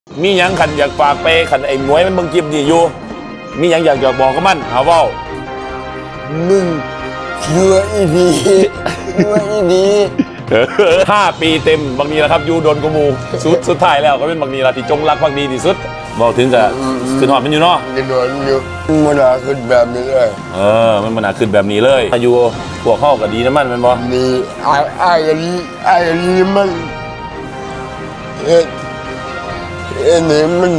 มียังขันอยากฝากไปขันไอ้หมวยมันบังกิบนี่อยู่มียังอยากบอกกับมันหาว่ามึงเชื่ออีดีเชื่ออีดี 5 ปีเต็มบางนี้นะครับยูโดนกมูสุดท้ายแล้วก็เป็นบางนี้ละที่จงรักภักดีที่สุดบอกถึงจะขึ้นหอดมันอยู่เนาะขึ้นหอดอยู่มันหนาขึ้นแบบนี้เลยมันหนาขึ้นแบบนี้เลยอายุพวกเข้ากับดีนะมันบอกนี่ไอ้กันนี้มันนี่มัน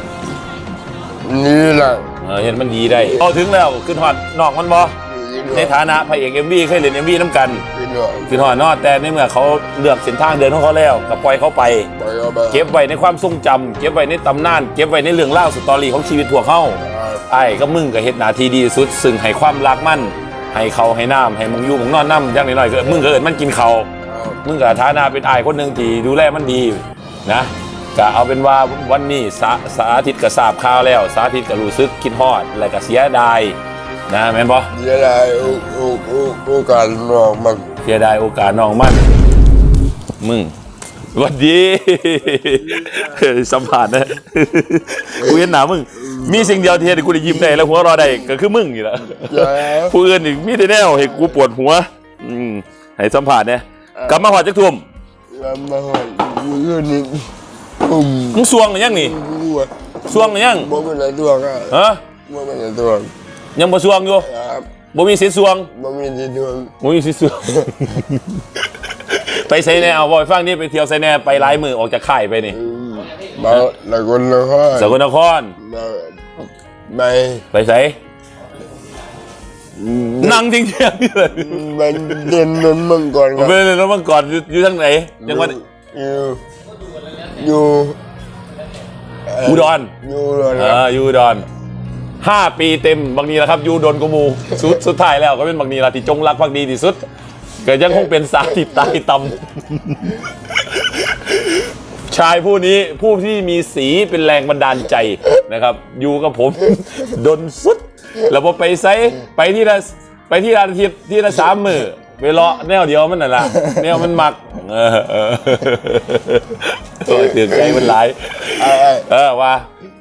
นี่แหละเห็นมันดีได้พอถึงแล้วขึ้นหอดนอกมันบอในฐานะพระเอกMVเคยเล่นMVน้ำกันคือหอดนอดแต่ในเมื่อเขาเลือกเส้นทางเดินของเขาแล้วก็ปล่อยเขาไปเก็บไว้ในความทรงจำเก็บไว้ในตำนานเก็บไว้ในเรื่องเล่าสตอรี่ของชีวิตพวกเขาไอ้ก็มึงกับเฮ็ดหน้าที่ดีสุดซึ่งให้ความรักมั่นให้เขาให้น้ำให้มึงอยู่มึงนอนน้ำอย่างน้อยๆก็มึงก็เอิญมันกินเขามึงกับฐานะเป็นไอ้คนหนึ่งที่ดูแลมันดีนะก็เอาเป็นว่าวันนี้สาธิตก็ทราบข่าวแล้วสาธิตก็รู้สึกคิดฮอดและก็เสียดายนะแม่นบ่เสียดายโอกาสน้องมันเสียดายโอกาสน้องมันมึงวันดีสัมผัสนะกูเห็นหน้ามึงมีสิ่งเดียวที่ให้กูได้ยิ้มได้แล้วหัวเราะได้ก็คือมึงนี่แหละผู้อื่นอีกมีแต่แนวให้กูปวดหัวให้สัมผัสเนี่ยกลับมาหอดจักทุ่มมาหอดมือนี่มึงสวงหรือยังนี่สวงหรือยังบ่เป็นไรตัวก็ฮะบ่เป็นไรตัวยังบ่สวงอยู่บ่มีสิทธิ์สวงบ่มีสิทธิ์สวงบ่มีสิทธิ์สวงไปไซแนเอาบ่อยฟังนี่ไปเที่ยวไซแนไปหลายมือออกจากค่ายไปนี่มาสกลนครสกลนครไปไสนั่งจริงๆนี่เลยมันเดินนนมังกรครับเป็นนนมังกรอยู่ทางไหนจังหวัดอยู่อุดรอยู่อุดร5 ปีเต็มบางนี้นะครับยูโดนกมูสุดท้ายแล้วก็เป็นบางนี้ละที่จงรักภักดีที่สุดก็ยังคงเป็นสาธิตตายตำชายผู้นี้ผู้ที่มีสีเป็นแรงบันดาลใจนะครับอยู่กับผมดนสุดแล้วพอไปไซไปที่ละอาทิตย์ที่ละ3 มื้อไปเลาะแนวเดียวมันน่ะล่ะแนวมันมักตื่นใจมันหลายว่า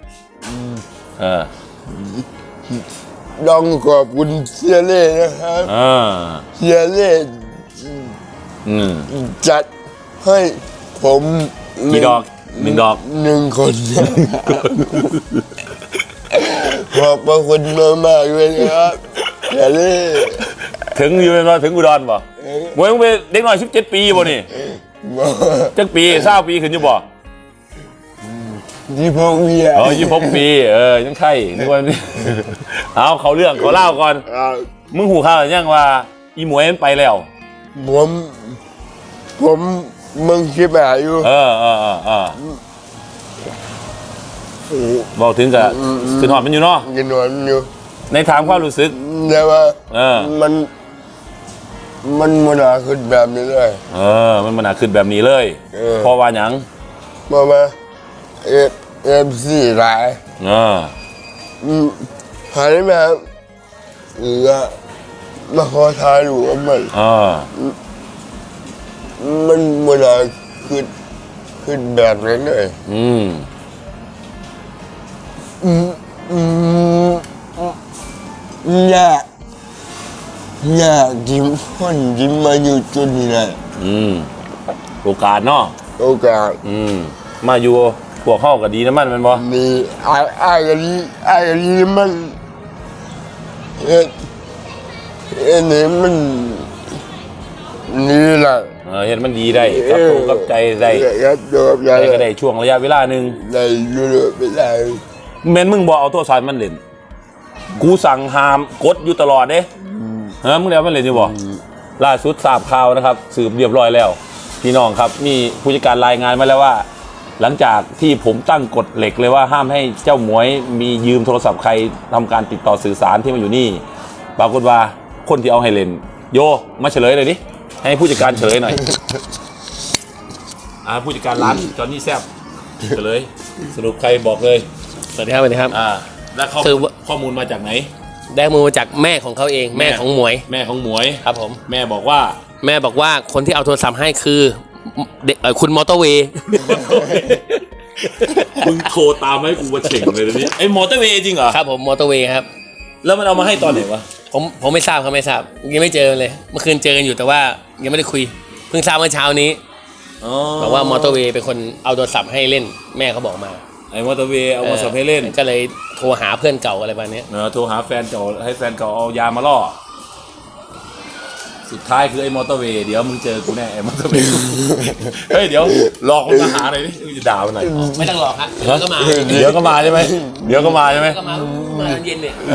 ลองขอบคุณเสียเล่นะครับเสียเล่จัดให้ผมกี่ดอก1 ดอก 1 คนขอบพระคุณมากเลยครับเสียเล่ถึงอยู่มาถึงอุดรป่ะมวยมึงเป็นเด็กน้อย17 ปีป่ะนี่จักปี20 ปีขึ้นอยู่ป่ะ 26 ปี 26 ปียังไข่นึกว่าเอาเขาเรื่องเขาเล่าก่อนมึงหูข่าวยังว่าอีหมวยมันไปแล้วผมมึงคิดแบบอยู่บอกถึงกับขึ้นหอดมันอยู่เนาะขึ้นหอดมันอยู่ในถามความรู้สึกแต่ว่ามันหนาขึ้นแบบนี้เลยมันหนาขึ้นแบบนี้เลยเพราะว่าหยังเพราะว่าFC หลายหายมามาขอทายอยู่ว่ามันหนาขึ้นแบบนี้เลยอยากยิ้มคนยิ้มมาอยู่จุดนี้เลยโอกาสเนาะโอกาสมาอยู่พวกเข้ากับดีนะมันบ่นี่ไอ้กันนี้มันนี่มันนี่แหละเห็นมันดีได้กับตัวกับใจได้ก็ได้ช่วงระยะเวลาหนึ่งได้อยู่ไปได้แม่นมึงบอกเอาตัวสายมันเล่นกูสั่งห้ามกดอยู่ตลอดเด้มึงเดี๋ยวมันเล่นอยู่บ่ล่าสุดทราบข่าวนะครับสืบเรียบร้อยแล้วพี่น้องครับมีผู้จัดการรายงานมาแล้วว่าหลังจากที่ผมตั้งกฎเหล็กเลยว่าห้ามให้เจ้าหมวยมียืมโทรศัพท์ใครทำการติดต่อสื่อสารที่มาอยู่นี่ปรากฏว่าคนที่เอาให้เล่นโยมาเฉลยเลยดิให้ผู้จัดการเฉลยหน่อยผู้จัดการร้านจอนนี่แซ่บเฉลยสรุปใครบอกเลยสวัสดีครับแล้วข้อมูลมาจากไหนได้มูลมาจากแม่ของเขาเองแม่ของหมวยครับผมแม่บอกว่าคนที่เอาโทรศัพท์ให้คือคุณมอเตอร์เวย์มึงโทรตามให้กูมาเฉ่งเลยนี่ไอ้มอเตอร์เวย์จริงเหรอครับผมมอเตอร์เวย์ครับแล้วมันเอามาให้ตอนไหนวะผมไม่ทราบครับไม่ทราบยังไม่เจอเลยเมื่อคืนเจอกันอยู่แต่ว่ายังไม่ได้คุยเพิ่งทราบเมื่อเช้านี้บอกว่ามอเตอร์เวย์เป็นคนเอาโทรศัพท์ให้เล่นแม่เขาบอกมาไอ้มอเตอร์เวย์เอามาสับให้เล่นก็เลยโทรหาเพื่อนเก่าอะไรแบบนี้โทรหาแฟนเก่าให้แฟนเก่าเอายามาล่อสุดท้ายคือไอ้มอเตอร์เวย์เดี๋ยวมึงเจอกูแน่ไอ้มอเตอร์เวย์เฮ้ยเดี๋ยวหลอกคนมาหาหน่อยดิมึงจะด่ามันหน่อยไม่ต้องหลอกครับเดี๋ยวก็มาใช่ไหมเดี๋ยวก็มาใช่ไหมก็มาเย็นเนี่ย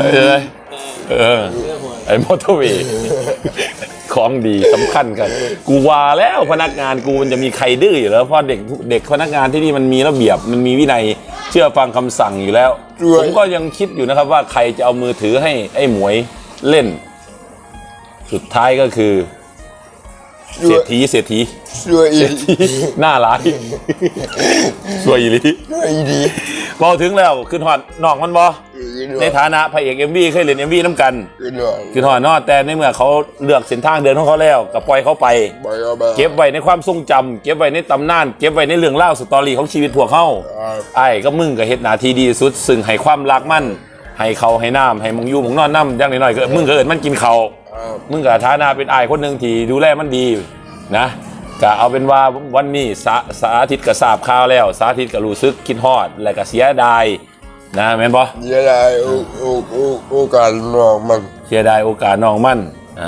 ไอ้มอเตอร์เวย์ของดีสำคัญกันกูว่าแล้วพนักงานกูมันจะมีใครดื้ออยู่แล้วเพราะเด็กพนักงานที่นี่มันมีระเบียบมันมีวินัยเชื่อฟังคำสั่งอยู่แล้วผมก็ยังคิดอยู่นะครับว่าใครจะเอามือถือให้ไอ้หมวยเล่นสุดท้ายก็คือเศรษฐีหน้าร้ายสวยอีหลีพอถึงแล้วขึ้นหอดนอกมันบอในฐานะพระเอก MV เคยเล่น MV น้ำกันขึ้นหอดนอแต่ในเมื่อเขาเลือกเส้นทางเดินของเขาแล้วก็ปล่อยเขาไปเก็บไว้ในความทรงจำเก็บไว้ในตำนานเก็บไว้ในเรื่องเล่าสตอรี่ของชีวิตพวกเขาไอ้ก็มึงก็เฮ็ดหน้าที่ดีสุดซึ่งให้ความรักมั่นให้เขาให้น้ำให้มึงอยู่มึงนอนน้ำอย่างน้อยๆก็มึงก็เอิญมันกินเขามึงกับฐานะเป็นไอ้คนหนึ่งที่ดูแลมันดีนะก็เอาเป็นว่าวันนี้สาธิตก็ทราบข่าวแล้วสาธิตก็รู้สึกคิดฮอดและก็เสียดายนะแม่นบ่เสียดายโอกาสน้องมันเสียดายโอกาสน้องมัน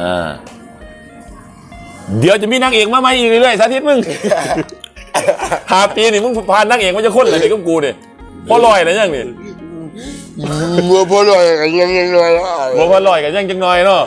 เดี๋ยวจะมีนางเอกมาใหม่อีกเรื่อยๆสาธิตมึง5 ปีนี่มึงผ่านนางเอกมันจะคนเลยกับกูเนี่ยพอลอยนะยังนี่บัวพอลอยกันยังน้อยบัวพอลอยกันยังจังน้อยเนาะ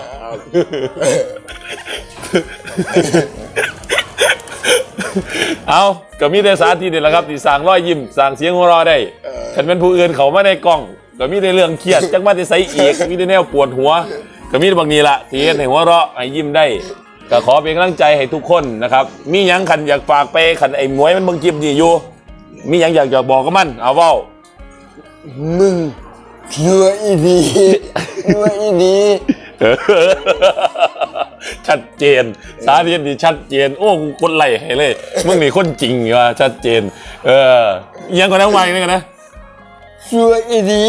เอาก็มีแต่สาธิตนี่แหละครับที่สร้างรอยยิ้มสร้างเสียงหัวเราะได้ฉันเป็นผู้อื่นเขาไม่ได้กล้องก็มีแต่เรื่องเครียดจักมาแต่ใส่เอกมีแต่แนวปวดหัวก็มีบางนี้ละที่ให้หัวเราะให้ยิ้มได้ก็ขอเป็นกำลังใจให้ทุกคนนะครับมียังขันอยากฝากไปขันไอ้หมวยมันบังจิบดีอยู่มียังอยากบอกกับมันเอาเว้ามึงช่วยดีชัดเจนสาธิตดีชัดเจนโอ้กูกดไล่ให้เลยมึงนี่คนจริงว่ะชัดเจนยังก่อนนะวัยนี่กันนะช่วยดี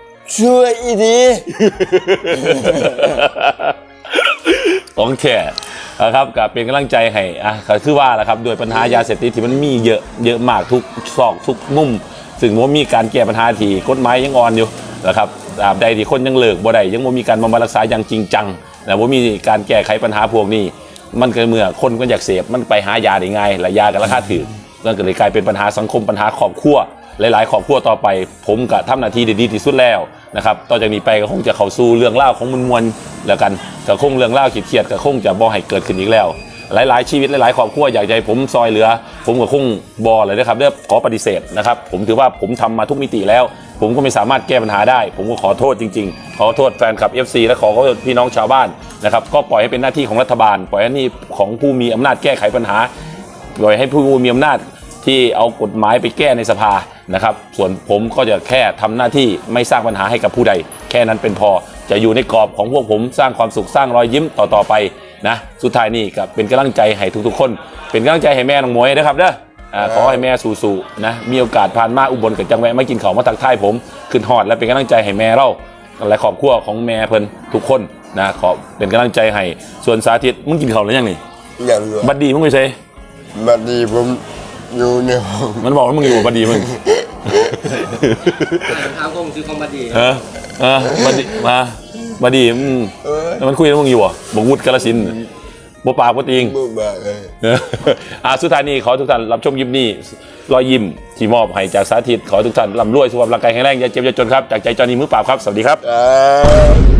ของแค่นะครับกับเป็นกำลังใจให้คือว่าแหละครับโดยปัญหายาเสพติดที่มันมีเยอะมากทุกซอกทุกมุมซึ่งว่ามีการแก้ปัญหาที่กฎหมายยังอ่อนอยู่นะครับตราบใดที่คนยังเลิกบ่ได้ยังว่ามีการบำบัดรักษาอย่างจริงจังแต่ว่ามีการแก้ไขปัญหาพวกนี้มันก็เมื่อคนก็อยากเสพมันไปหายาได้ง่ายและยาก็ราคาถูกนั่นก็เลยกลายเป็นปัญหาสังคมปัญหาครอบครัวหลายๆครอบครัวต่อไปผมก็ทำหน้าที่ดีที่สุดแล้วนะครับต่อจากนี้ไปก็คงจะเข้าสู่เรื่องเล่าของมวลแล้วกันก็คงเรื่องเล่าเครียดก็คงจะบ่ให้เกิดขึ้นอีกแล้วหลายๆชีวิตหลายๆครอบครัวอยากให้ผมซอยเหลือผมก็คงบ่เลยนะครับเด้อขอปฏิเสธนะครับผมถือว่าผมทำมาทุกมิติแล้วผมก็ไม่สามารถแก้ปัญหาได้ผมก็ขอโทษจริงๆขอโทษแฟนคลับ FC และขอโทษพี่น้องชาวบ้านนะครับก็ปล่อยให้เป็นหน้าที่ของรัฐบาลปล่อยให้นี่ของผู้มีอำนาจแก้ไขปัญหาปล่อยให้ผู้มีอำนาจที่เอากฎหมายไปแก้ในสภานะครับส่วนผมก็จะแค่ทำหน้าที่ไม่สร้างปัญหาให้กับผู้ใดแค่นั้นเป็นพอจะอยู่ในกรอบของพวกผมสร้างความสุขสร้างรอยยิ้มต่อไปนะสุดท้ายนี่ก็เป็นกำลังใจให้ทุกๆคนเป็นกำลังใจให้แม่น้องหมวยนะครับเด้อขอให้แม่สู้ๆนะมีโอกาสผ่านมาอุบลกับจังแวะมากินข้าวมาทักทายผมขึ้นฮอดและเป็นกำลังใจให้แม่เราและครอบครัวของแม่เพิ่นทุกคนนะขอเป็นกำลังใจให้ส่วนสาธิตมึงกินข้าวหรือยังนี่ยังบัดดีมึงไปใช่บัดดีผมอยู่ในห้องมันบอกว่ามึงอยู่บัดดีมึงถามก็มึงซื้อของบัดดีบัดดีมาบัดดีมันคุยกับมึงอยู่อ่ะบอกวุฒิกาฬสินธุ์บ่ปากบ่ติงสุดท้ายนี้ขอทุกท่านรับชมคลิปนี้รอยยิ้มที่มอบให้จากสาธิตขอทุกท่านร่ำรวยสุขภาพร่างกายแข็งแรงอย่าเจ็บอย่าจนครับจากใจจอห์นนี่มือปราบครับสวัสดีครับ